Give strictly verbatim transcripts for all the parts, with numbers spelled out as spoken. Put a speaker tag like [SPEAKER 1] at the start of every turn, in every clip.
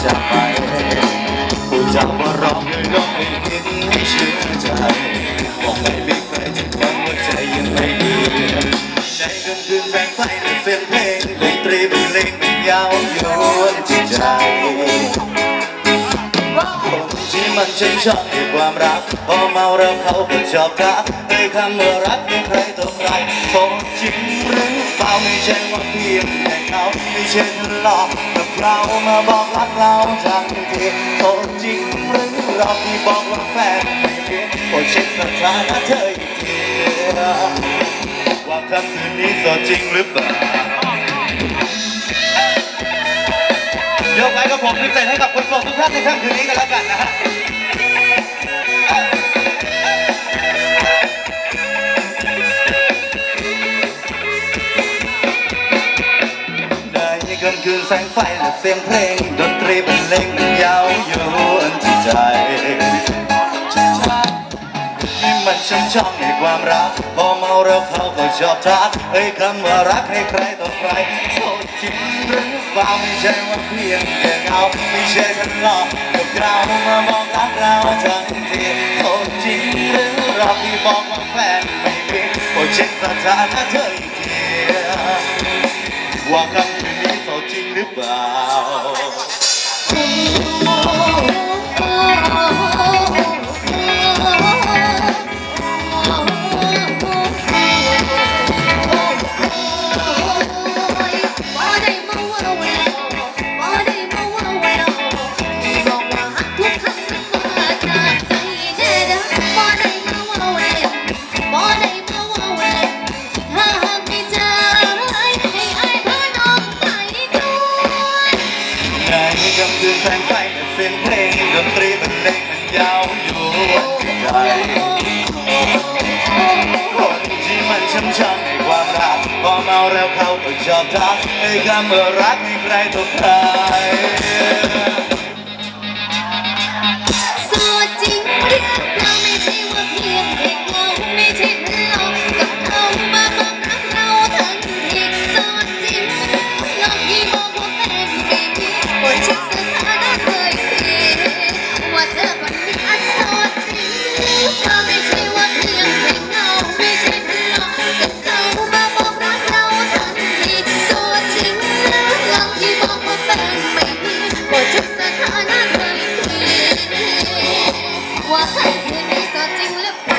[SPEAKER 1] จากไปผู้จำว่าร้องด้วยร้องไม่คิดให้เชื่อใจบอกไม่มีใครจะฟังว่าใจยังไม่ดีในกลางคืนแสงไฟและเสียงเพลงดนตรีบรรเลงเป็นยาวยวนจิตใจคนที่มันชื่นชอบในความรักพอเมาแล้วเขาก็ชอบทักให้คำว่ารักเป็นใครต่อใครโสดจริงหรือเปล่าไม่ใช่ว่าเพียงแต่เขาไม่ใช่เธอหลอกกับเรามาบอกรักเราทันทีโสดจริงหรือเราที่บอกว่าแฟนไม่เพียงโปรดเช็คสถานะเธออีกทีว่าคำคืนนี้โสดจริงหรือเปล่ายกไว้กับผมพิเศษให้กับคนโสดทุกท่านในค่ำคืนนี้กันแล้วกันนะฮะในค่ำคืนแสงไฟและเสียงเพลงดนตรีบรรเลงเป็นยาวยวนจิตใจที่มันช่างช่องในความรักพอเมาแล้วเขาก็ชอบทักเอ้ยคำว่ารักให้ใครต่อใครโสดจริงหรือเปล่าไม่ใช่ว่าเพียงแค่เงาไม่ใช่ฉันหลอกกับเรามาบอกรักเราทันทีโสดจริงหรือเราที่บอกว่าแฟนไม่เพียงโปรดเช็คสถานะเธออีกทีว่าคำคืนนี้โสดจริงหรือเปล่าแสงไฟและเสียงเพลงดนตรีบรรเลงมันยาวอยู่ใจคนที่มันช้ำช้ำในความรักพอเมาแล้วเขาก็ชอบทักให้คำว่ารักให้ใครต่อใครโสดจริงหรือเปล่าไม่ใช่ว่าเพียงเด็กเราไม่ใช่เพื่อนเรากับเขามาบอกรักเราทั้งทีโสดจริงหรือเราที่บอกว่าแฟนไม่มีโปรดเช็คสถานะเธออีกทีว่าเธอคนนี้อาโสดจริงเธอไม่ใช่ว่าเพียงแค่เงาไม่ใช่เพื่อนเรากับเขามาบอกรักเราทันทีโสดจริงหรือเราที่บอกว่าแฟนไม่มีโปรดเช็คสถานะเธออีกทีว่าใครคืนนี้โสดจริงหรือเปล่า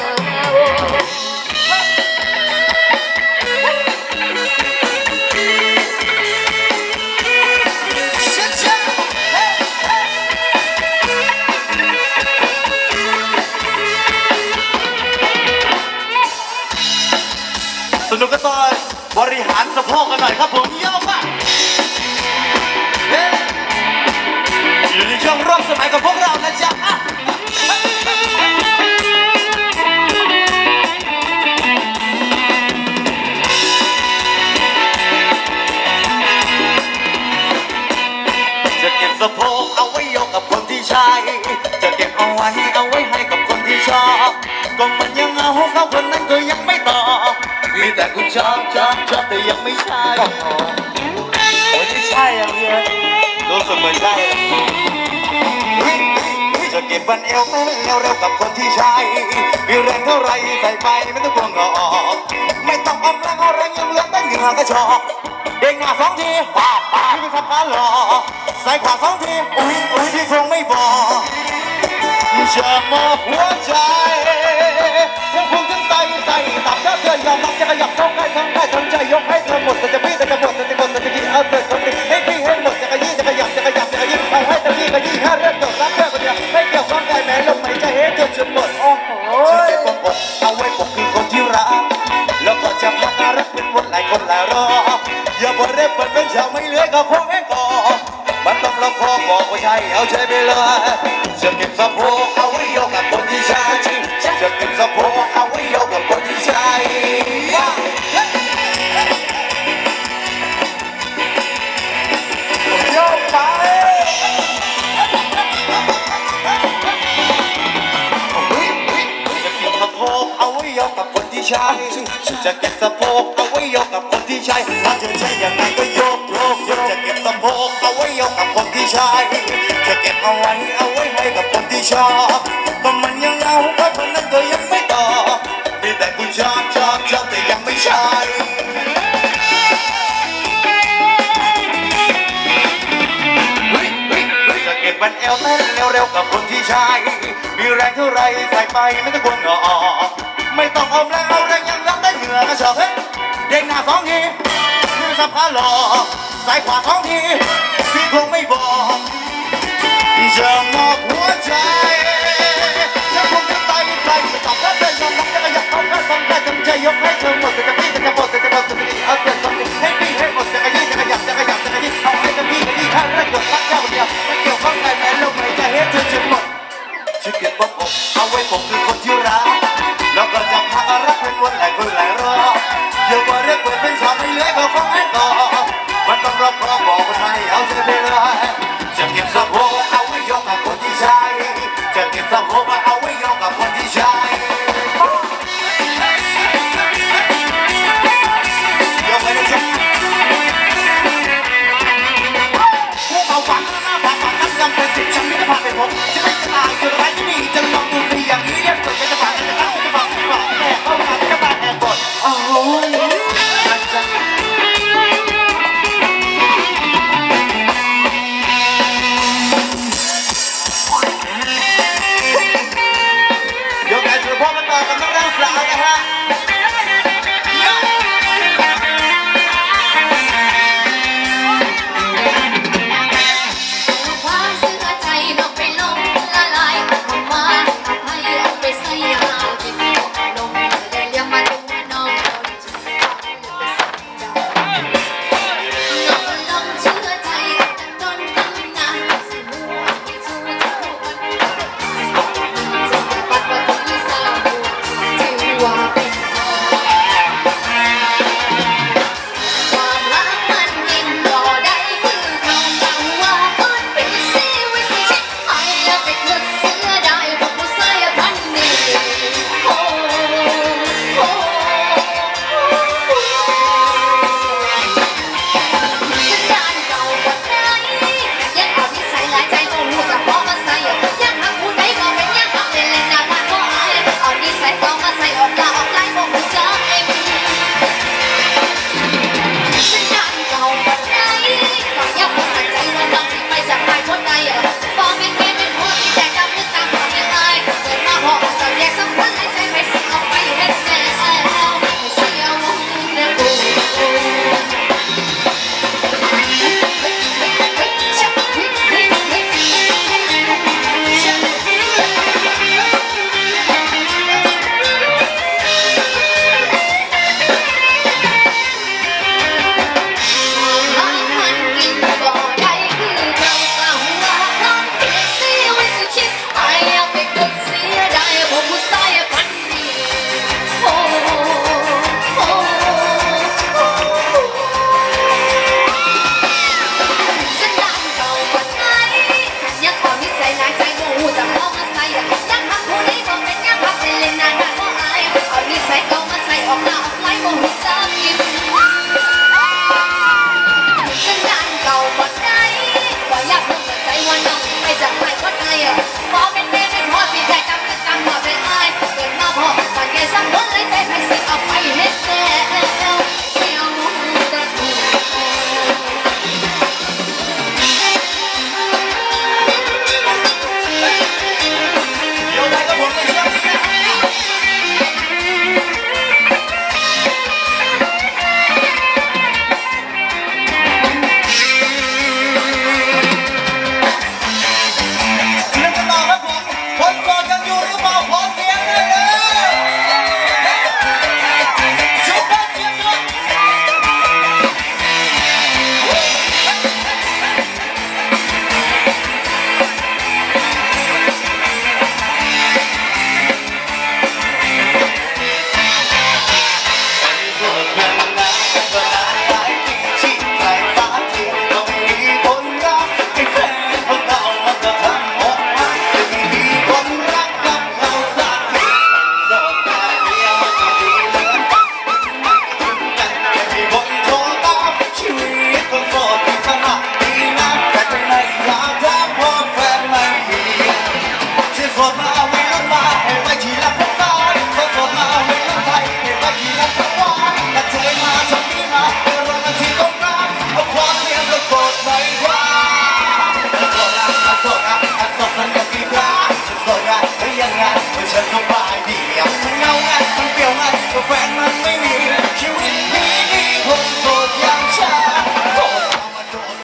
[SPEAKER 1] สนุกกันต่อบริหารสะโพกกันหน่อยครับผมเยอะมากอยู่ในช่วงร่วมสมัยกับพวกเรานะจ๊ะจะเก็บสะโพกเอาไว้ยกกับคนที่ใช่จะเก็บเอาไว้เอาไว้ให้กับคนที่ชอบก็มันยังเอาเขาคนนั้นก็ยังไม่ตอบมีแต่คุณชอบชอบชอบแต่ยังไม่ใช่โอ้ยไม่ใช่อย่างเดียวรู้สึกเหมือนใช่จะเก็บวันเอวแม่เอวเร็วกับคนที่ใช่มีแรงเท่าไรใส่ไปไม่ต้องกลัวงอไม่ต้องอมแรงเอาแรงยังเหลือแต่เหงื่อก็ชอบเด้งหน้าสองทีป้าป้าที่เป็นขับขาหล่อใส่ขวาสองทีอุ้ยอุ้ยที่คงไม่บอกจะมอบหัวใจทั้งพุ่งทั้งไตไตตับถ้าเธอยอมรับจะขยับเข้าใกล้ทั้งได้ทั้งใจยกให้เธอหมดแต่จะพี่แต่จะหมดแต่จะหมดแต่จะกินเอาเธอคนนี้ให้พี่ให้หมดจะขยี้จะขยับจะขยับจะขยี้เอาให้ตะกี้ขยี้ให้เริ่มตกรักเธอคนเดียวให้เกี่ยวข้องใจแม้ลมหายใจให้เธอจนหมดโอ้โหฉันเก็บปกเอาไว้ปกคือคนที่รักแล้วก็จะพักรักเป็นวันหลายคนหลายรออย่าบ่เร็บเปิดเป็นชาวไม่เหลือก็คงแห้งก่อมันต้องล็อกคอบอกว่าใช่เอาใจไปเลยจะเก็บสะโพกเอาไว้โยกกับคนที่ใช่จะเก็บสะโพกเอาไว้โยกกับคนที่ใช่โยกไปจะเก็บสะโพกเอาไว้โยกกับคนที่ใช่จะเก็บสะโพกเอาไว้โยกกับคนที่ใช่ถ้าเธอใช่ยังไงก็โยกโยกโยกจะเก็บสะโพกเอาไว้โยกกับคนที่ใช่ชายจะเก็บเอาไว้เอาไว้ให้กับคนที่ชอบก็มันยังเอาเพราะคนนั้นก็ยังไม่ตอบมีแต่คุณชอบชอบชอบแต่ยังไม่ใช่จะเก็บบันเอวเต้นเร็วๆกับคนที่ใช่มีแรงเท่าไรใส่ไปไม่ต้องกลัวเหงื่อออกไม่ต้องอมแรงเอาแรงยังรับได้เหงื่อกระชอกเฮ้ยเด้งหน้าสองทีคือสับขาหลอกสายขวาสองทีพี่คงไม่บอกจะมอบหัวใจจะคงจะตายใครจะตอบรับได้ยอมรับจะกระยับเขาก็ต้องได้จำใจยกให้เธอหมดแต่จะพี่จะหมดแต่จะหมดแต่จะเอาเปลี่ยนตรงนี้ให้พี่ให้หมดจะกระยิ่งจะกระยับจะกระยับจะกระยิ่งเอาให้จะพี่กระยิ่งให้รักหยดรักเจ้าเดียวไม่เกี่ยวข้องกันแม้ลมหายใจให้เธอจะหมดจะเก็บบอกอกเอาไว้ผมคือคนที่รักแล้วก็จะพารักเป็นวันหลายคนหลายรอบเดี๋ยวก็เรียกเปิดเป็นสาวไม่เหลือ